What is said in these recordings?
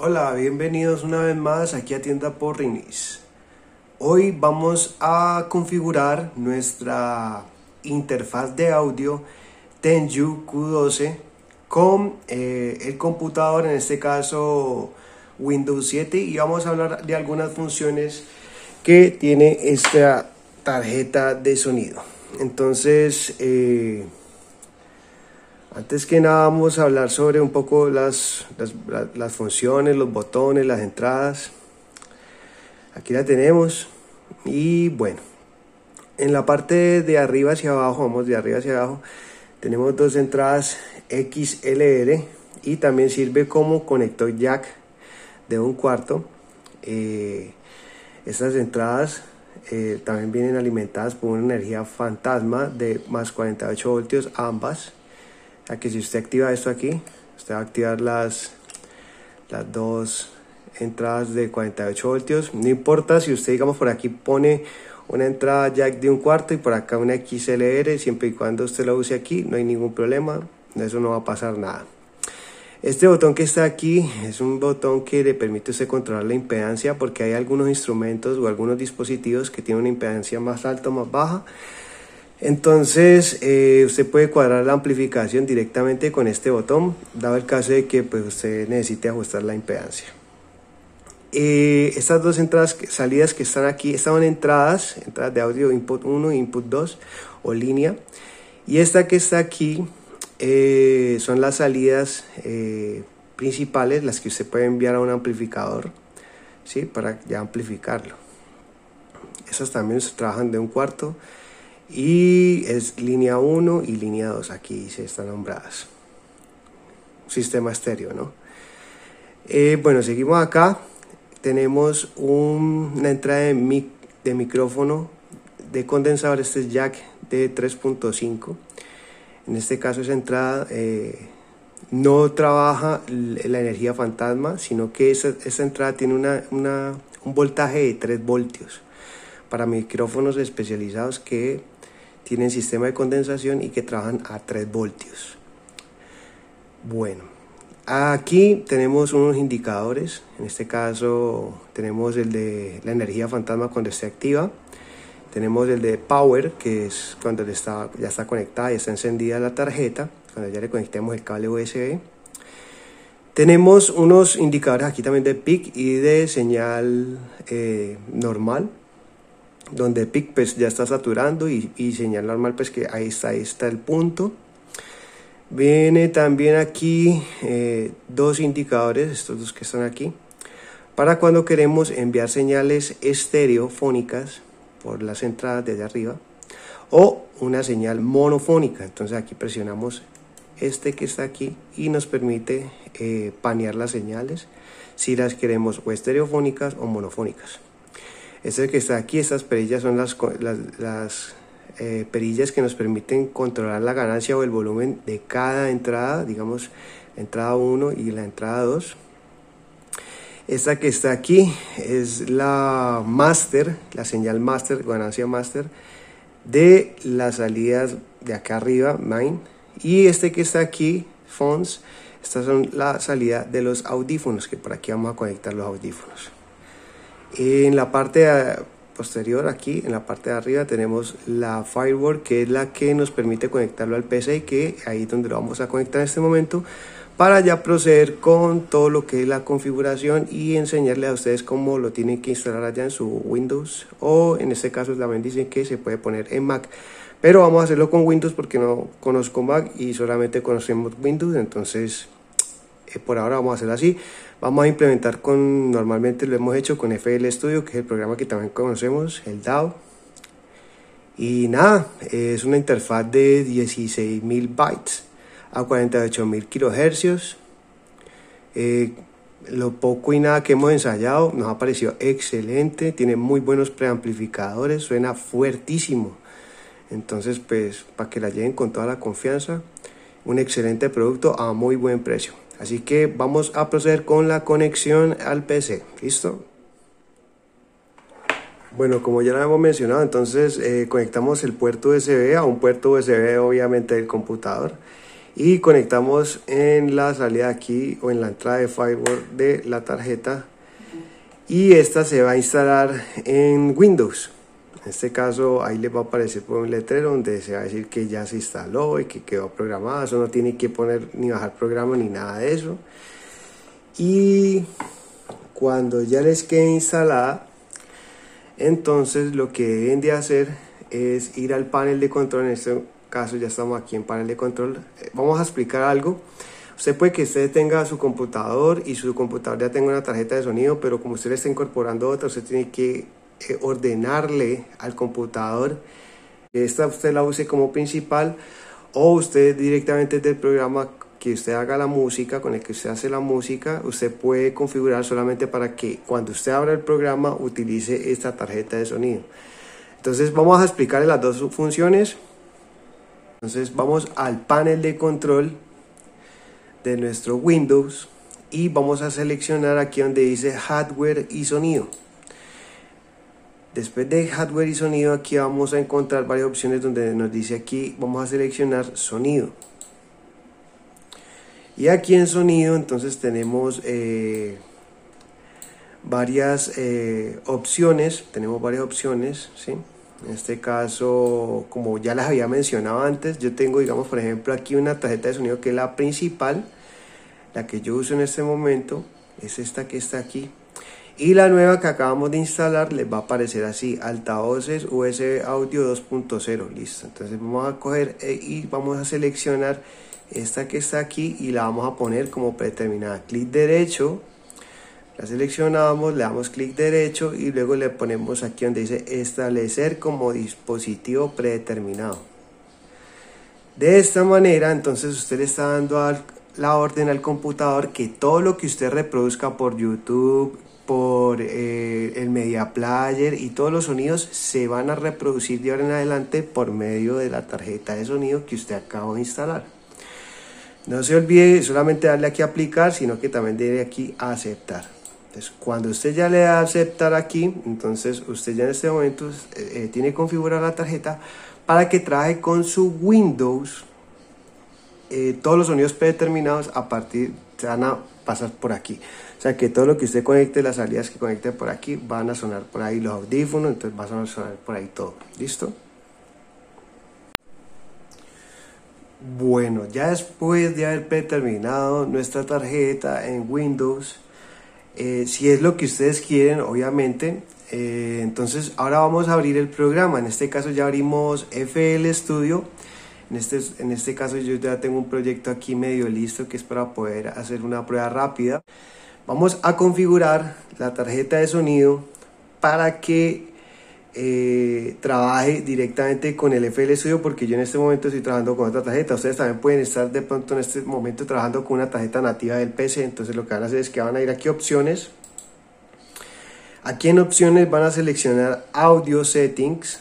Hola, bienvenidos una vez más aquí a Tienda Porrinis. Hoy vamos a configurar nuestra interfaz de audio Tenju Q12 con el computador, en este caso Windows 7, y vamos a hablar de algunas funciones que tiene esta tarjeta de sonido. Entonces, antes que nada vamos a hablar sobre un poco las funciones, los botones, las entradas. Aquí la tenemos. Y bueno, en la parte de arriba hacia abajo, vamos de arriba hacia abajo, tenemos dos entradas XLR y también sirve como conector jack de 1/4. Estas entradas también vienen alimentadas por una energía fantasma de más 48 voltios ambas. A que si usted activa esto aquí, usted va a activar las dos entradas de 48 voltios. No importa si usted, digamos, por aquí pone una entrada jack de 1/4 y por acá una XLR, siempre y cuando usted lo use aquí, no hay ningún problema, de eso no va a pasar nada. Este botón que está aquí es un botón que le permite a usted controlar la impedancia, porque hay algunos instrumentos o algunos dispositivos que tienen una impedancia más alta o más baja. Entonces usted puede cuadrar la amplificación directamente con este botón, dado el caso de que pues, usted necesite ajustar la impedancia. Estas dos entradas, salidas que están aquí, estaban entradas de audio input 1 e input 2 o línea, y esta que está aquí son las salidas principales, las que usted puede enviar a un amplificador, ¿sí? Para ya amplificarlo. Esas también se trabajan de 1/4. Y es línea 1 y línea 2, aquí se están nombradas. Sistema estéreo, ¿no? Bueno, seguimos acá. Tenemos una entrada de micrófono de condensador. Este es jack de 3.5. En este caso esa entrada no trabaja la energía fantasma, sino que esa entrada tiene un voltaje de 3 voltios para micrófonos especializados que tienen sistema de condensación y que trabajan a 3 voltios. Bueno, aquí tenemos unos indicadores. En este caso tenemos el de la energía fantasma cuando esté activa. Tenemos el de power, que es cuando ya está conectada y está encendida la tarjeta, cuando ya le conectemos el cable USB. Tenemos unos indicadores aquí también de peak y de señal normal, donde peak pues ya está saturando y señal normal pues que ahí está el punto. Viene también aquí dos indicadores, estos dos que están aquí, para cuando queremos enviar señales estereofónicas por las entradas de allá arriba o una señal monofónica. Entonces aquí presionamos este que está aquí y nos permite panear las señales si las queremos o estereofónicas o monofónicas. Este que está aquí, estas perillas son las perillas que nos permiten controlar la ganancia o el volumen de cada entrada, digamos la entrada 1 y la entrada 2. Esta que está aquí es la master, la señal master, ganancia master de las salidas de acá arriba, main. Y este que está aquí, phones, estas son la salida de los audífonos, que por aquí vamos a conectar los audífonos. En la parte posterior, aquí en la parte de arriba, tenemos la firewall, que es la que nos permite conectarlo al PC, que ahí es donde lo vamos a conectar en este momento, para ya proceder con todo lo que es la configuración y enseñarle a ustedes cómo lo tienen que instalar allá en su Windows, o en este caso también dicen que se puede poner en Mac, pero vamos a hacerlo con Windows porque no conozco Mac y solamente conocemos Windows. Entonces por ahora vamos a hacerlo así. Vamos a implementar normalmente lo hemos hecho con FL Studio, que es el programa que también conocemos, el DAW. Y nada, es una interfaz de 16.000 bytes a 48.000 kHz. Lo poco y nada que hemos ensayado nos ha parecido excelente. Tiene muy buenos preamplificadores, suena fuertísimo. Entonces, pues, para que la lleven con toda la confianza, un excelente producto a muy buen precio. Así que vamos a proceder con la conexión al PC. ¿Listo? Bueno, como ya lo hemos mencionado, entonces conectamos el puerto USB a un puerto USB obviamente del computador. y conectamos en la salida aquí o en la entrada de firewall de la tarjeta, y esta se va a instalar en Windows. En este caso ahí les va a aparecer por un letrero donde se va a decir que ya se instaló y que quedó programada. Eso no tiene que poner ni bajar programa ni nada de eso. Y cuando ya les quede instalada, entonces lo que deben de hacer es ir al panel de control. En este caso ya estamos aquí en panel de control. Vamos a explicar algo. Usted puede que usted tenga su computador y su computador ya tenga una tarjeta de sonido, pero como usted le está incorporando otra, usted tiene que ordenarle al computador que esta usted la use como principal, o usted directamente del programa que usted haga la música, con el que usted hace la música, usted puede configurar solamente para que cuando usted abra el programa utilice esta tarjeta de sonido. Entonces vamos a explicarle las dos funciones. Entonces vamos al panel de control de nuestro Windows y vamos a seleccionar aquí donde dice hardware y sonido. Después de hardware y sonido, aquí vamos a encontrar varias opciones donde nos dice aquí, vamos a seleccionar sonido. Y aquí en sonido entonces tenemos varias opciones, ¿sí? En este caso, como ya las había mencionado antes, yo tengo, digamos, por ejemplo, aquí una tarjeta de sonido que es la principal, la que yo uso en este momento, es esta que está aquí. Y la nueva que acabamos de instalar les va a aparecer así, altavoces USB audio 2.0, listo. Entonces vamos a coger y vamos a seleccionar esta que está aquí y la vamos a poner como predeterminada. Clic derecho, la seleccionamos, le damos clic derecho y luego le ponemos aquí donde dice establecer como dispositivo predeterminado. De esta manera entonces usted le está dando la orden al computador que todo lo que usted reproduzca por YouTube, por el Media Player y todos los sonidos se van a reproducir de ahora en adelante por medio de la tarjeta de sonido que usted acaba de instalar. No se olvide solamente darle aquí a aplicar, sino que también debe aquí a aceptar. Entonces, cuando usted ya le da a aceptar aquí, entonces usted ya en este momento tiene configurada la tarjeta para que trabaje con su Windows. Todos los sonidos predeterminados a partir se van a pasar por aquí. O sea que todo lo que usted conecte, las salidas que conecte por aquí, van a sonar por ahí los audífonos, entonces van a sonar por ahí todo. ¿Listo? Bueno, ya después de haber predeterminado nuestra tarjeta en Windows, si es lo que ustedes quieren, obviamente, entonces ahora vamos a abrir el programa. En este caso ya abrimos FL Studio. En este caso yo ya tengo un proyecto aquí medio listo que es para poder hacer una prueba rápida. Vamos a configurar la tarjeta de sonido para que trabaje directamente con el FL Studio, porque yo en este momento estoy trabajando con otra tarjeta. Ustedes también pueden estar de pronto en este momento trabajando con una tarjeta nativa del PC. Entonces lo que van a hacer es que van a ir aquí a opciones. Aquí en opciones van a seleccionar Audio Settings.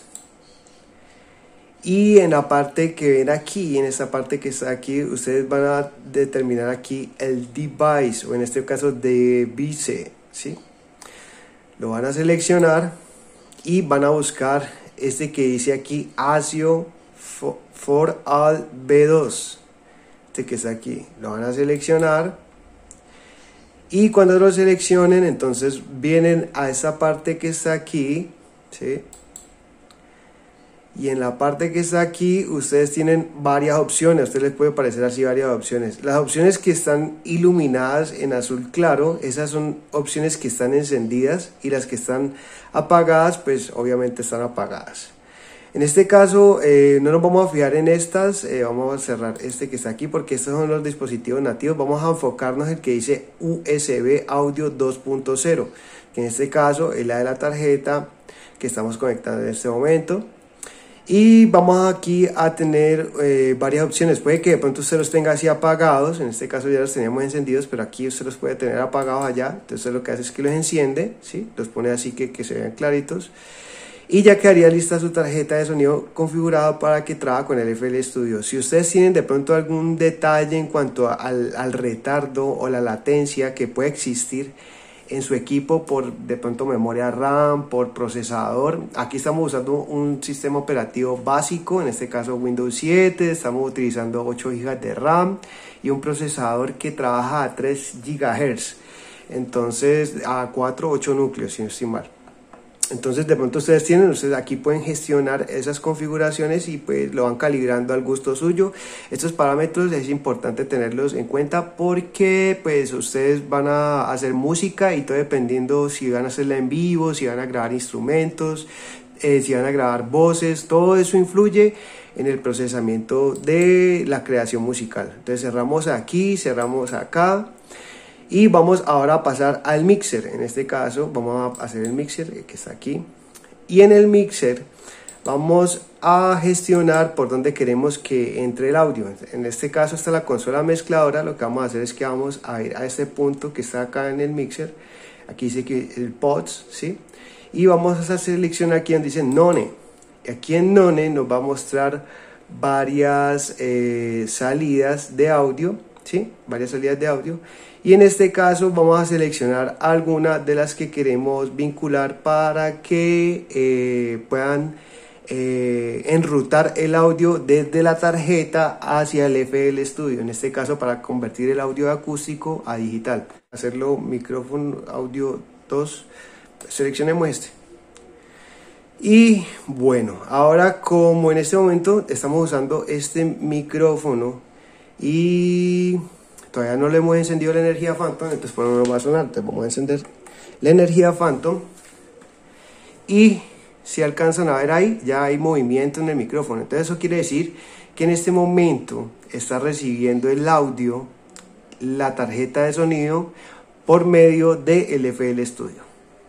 Y en la parte que ven aquí, en esta parte que está aquí, ustedes van a determinar aquí el device, o en este caso device, ¿sí? Lo van a seleccionar y van a buscar este que dice aquí ASIO for All B2, este que está aquí, lo van a seleccionar. Y cuando lo seleccionen, entonces vienen a esa parte que está aquí, ¿sí? Y en la parte que está aquí, ustedes tienen varias opciones. A ustedes les puede parecer así varias opciones. Las opciones que están iluminadas en azul claro, esas son opciones que están encendidas, y las que están apagadas, pues obviamente están apagadas. En este caso no nos vamos a fijar en estas, vamos a cerrar este que está aquí porque estos son los dispositivos nativos. Vamos a enfocarnos en el que dice USB Audio 2.0, que en este caso es la de la tarjeta que estamos conectando en este momento. Y vamos aquí a tener varias opciones. Puede que de pronto usted los tenga así apagados. En este caso ya los teníamos encendidos, pero aquí usted los puede tener apagados allá. Entonces lo que hace es que los enciende, ¿sí? Los pone así que se vean claritos. Y ya quedaría lista su tarjeta de sonido configurada para que trabaje con el FL Studio. Si ustedes tienen de pronto algún detalle en cuanto al retardo o la latencia que puede existir en su equipo por de pronto memoria RAM, por procesador. Aquí estamos usando un sistema operativo básico, en este caso Windows 7, estamos utilizando 8 GB de RAM y un procesador que trabaja a 3 GHz, entonces a 8 núcleos, si no estoy mal. Entonces de pronto ustedes aquí pueden gestionar esas configuraciones y pues lo van calibrando al gusto suyo. Estos parámetros es importante tenerlos en cuenta porque pues ustedes van a hacer música y todo dependiendo si van a hacerla en vivo, si van a grabar instrumentos, si van a grabar voces, todo eso influye en el procesamiento de la creación musical. Entonces cerramos aquí, cerramos acá. Y vamos ahora a pasar al mixer. En este caso vamos a hacer el mixer que está aquí. Y en el mixer vamos a gestionar por donde queremos que entre el audio. En este caso está la consola mezcladora. Lo que vamos a hacer es que vamos a ir a este punto que está acá en el mixer. Aquí dice que el pods, ¿sí? Y vamos a seleccionar aquí donde dice None. Y aquí en None nos va a mostrar varias salidas de audio, ¿sí? Varias salidas de audio. Y en este caso vamos a seleccionar algunas de las que queremos vincular para que puedan enrutar el audio desde la tarjeta hacia el FL Studio. En este caso para convertir el audio acústico a digital. Hacerlo micrófono audio 2. Seleccionemos este. Y bueno, ahora como en este momento estamos usando este micrófono y todavía no le hemos encendido la energía Phantom, entonces por no va a sonar. Entonces vamos a encender la energía Phantom y si alcanzan a ver ahí, ya hay movimiento en el micrófono. Entonces eso quiere decir que en este momento está recibiendo el audio, la tarjeta de sonido, por medio del FL Studio.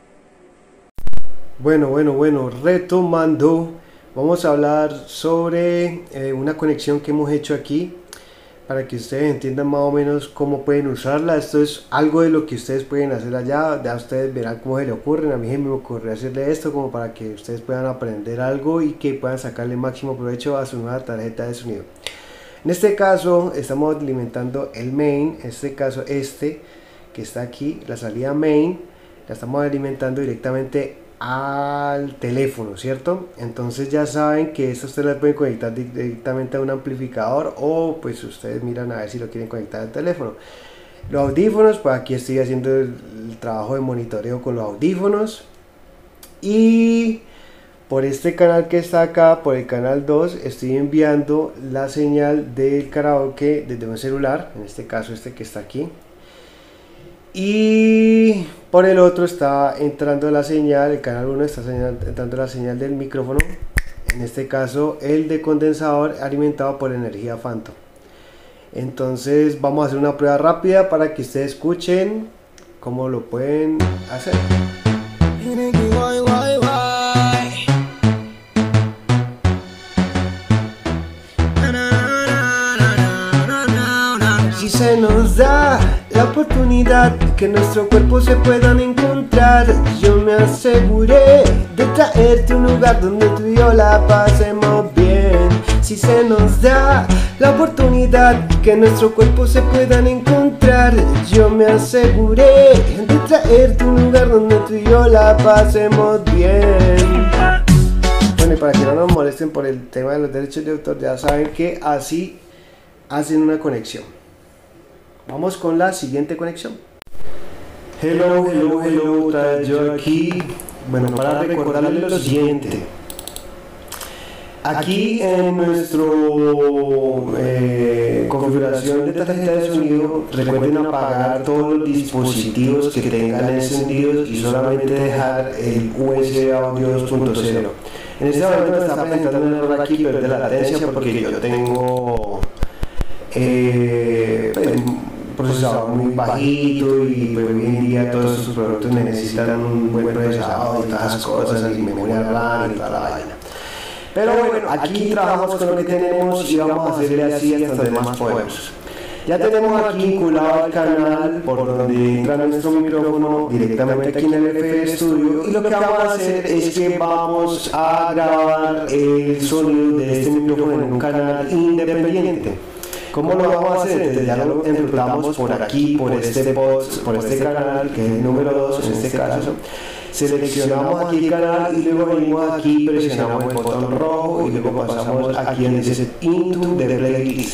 Bueno, retomando, vamos a hablar sobre una conexión que hemos hecho aquí, para que ustedes entiendan más o menos cómo pueden usarla. Esto es algo de lo que ustedes pueden hacer allá, ya ustedes verán cómo se le ocurren. A mí se me ocurrió hacerle esto como para que ustedes puedan aprender algo y que puedan sacarle máximo provecho a su nueva tarjeta de sonido. En este caso estamos alimentando el main, en este caso este que está aquí, la salida main, la estamos alimentando directamente al teléfono, ¿cierto? Entonces ya saben que esto ustedes lo pueden conectar directamente a un amplificador o pues ustedes miran a ver si lo quieren conectar al teléfono. Los audífonos, pues aquí estoy haciendo el trabajo de monitoreo con los audífonos y por este canal que está acá, por el canal 2, estoy enviando la señal del karaoke desde un celular, en este caso este que está aquí. Y por el otro está entrando la señal, el canal 1 está entrando la señal del micrófono, en este caso el de condensador alimentado por energía Phantom. Entonces vamos a hacer una prueba rápida para que ustedes escuchen cómo lo pueden hacer. Si se nos da la oportunidad que nuestro cuerpo se puedan encontrar, yo me aseguré de traerte a un lugar donde tú y yo la pasemos bien. Si se nos da la oportunidad que nuestro cuerpo se puedan encontrar, yo me aseguré de traerte a un lugar donde tú y yo la pasemos bien. Bueno, y para que no nos molesten por el tema de los derechos de autor, ya saben que así hacen una conexión. Vamos con la siguiente conexión. Hello, otra vez yo aquí. Bueno, para recordarles lo siguiente. Aquí en nuestra configuración de tarjeta de sonido, recuerden apagar todos los dispositivos que tengan encendidos y solamente dejar el USB Audio 2.0. En este momento me está presentando un error aquí, pero es de latencia porque yo tengo procesador muy bajito y pues, hoy en día todos estos productos necesitan un buen procesador y todas esas cosas y memoria RAM y toda la vaina. Pero bueno, aquí trabajamos con lo que tenemos y vamos a hacerle así hasta donde más podemos. Ya tenemos aquí vinculado al canal por donde entra nuestro micrófono directamente aquí en el FL Studio, y lo que vamos a hacer es que vamos a grabar el sonido de este micrófono en un canal independiente. ¿Cómo lo vamos a hacer? Entonces ya lo enrutamos por aquí, por este post, por este canal, que es el número 2 en este caso. Seleccionamos aquí el canal y luego venimos aquí, presionamos el botón rojo y luego pasamos aquí en dice Into the Playlist.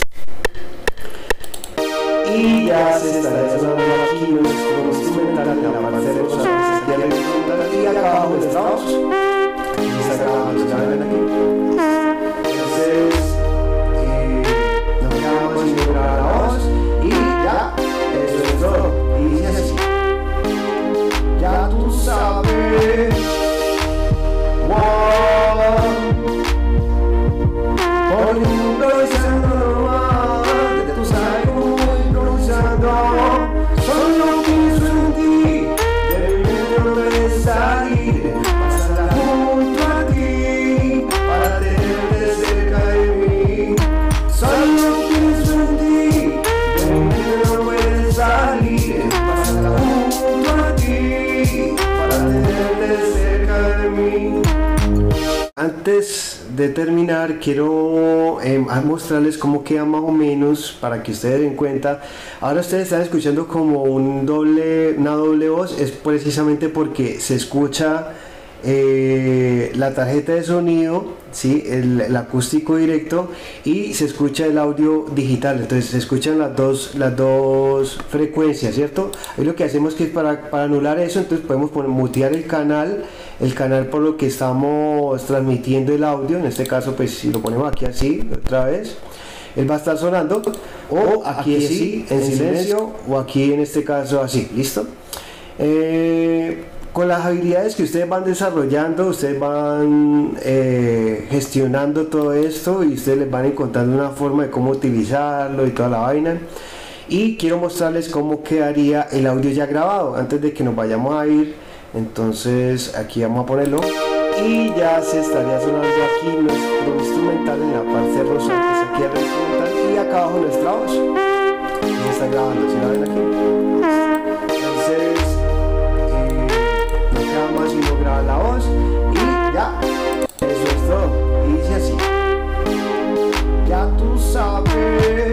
Y ya se estará sonando aquí nuestro instrumental en la parte de los y acá abajo estamos. Y está grabando, ya ven aquí. Entonces, nos quedamos sin grabar la voz y ya, eso es todo. Y dice así. Ya tú sabes. Wow. Por improvisando nomás, tú sabes cómo voy improvisando. Solo pienso en ti, de mi mente no puedes salir. Pasarla junto a ti, para tenerte cerca de mí. Solo pienso en ti, de mi mente no puedes salir. Pasarla junto a ti, para tenerte cerca de mí. Antes de terminar, quiero mostrarles cómo queda más o menos para que ustedes den cuenta. Ahora ustedes están escuchando como una doble voz, es precisamente porque se escucha la tarjeta de sonido, ¿sí? el acústico directo, y se escucha el audio digital. Entonces se escuchan las dos frecuencias, ¿cierto? Y lo que hacemos que es para anular eso, entonces podemos mutear el canal por lo que estamos transmitiendo el audio. En este caso, pues si lo ponemos aquí así otra vez, él va a estar sonando, o aquí así en silencio, o aquí en este caso así. ¿Listo? Con las habilidades que ustedes van desarrollando, ustedes van gestionando todo esto y ustedes les van encontrando una forma de cómo utilizarlo y toda la vaina. Y quiero mostrarles cómo quedaría el audio ya grabado antes de que nos vayamos a ir. Entonces aquí vamos a ponerlo y ya se estaría sonando aquí nuestro instrumental en la parte rosa, que es aquí el instrumental, y acá abajo nuestra voz. Y se está grabando, ¿sí la ven aquí? Entonces no queda más sino grabar la voz y ya, eso es todo. Y dice así: ya tú sabes.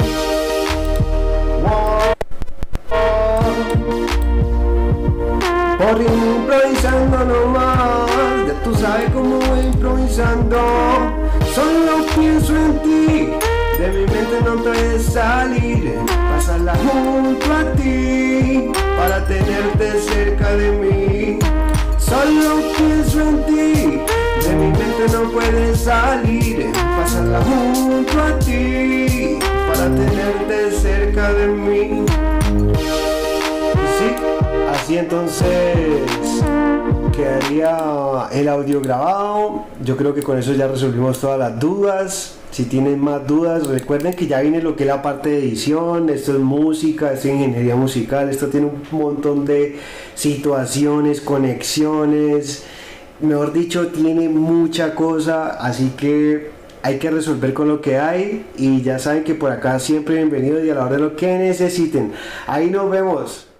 Por improvisando nomás, ya tú sabes cómo voy improvisando. Solo pienso en ti, de mi mente no puedes salir. Pasarla junto a ti, para tenerte cerca de mí. Solo pienso en ti, de mi mente no puedes salir. Pasarla junto a ti, para tenerte cerca de mí. Así entonces quedaría el audio grabado. Yo creo que con eso ya resolvimos todas las dudas. Si tienen más dudas, recuerden que ya viene lo que es la parte de edición. Esto es música, esto es ingeniería musical. Esto tiene un montón de situaciones, conexiones. Mejor dicho, tiene mucha cosa. Así que hay que resolver con lo que hay. Y ya saben que por acá siempre bienvenidos y a la hora de lo que necesiten. Ahí nos vemos.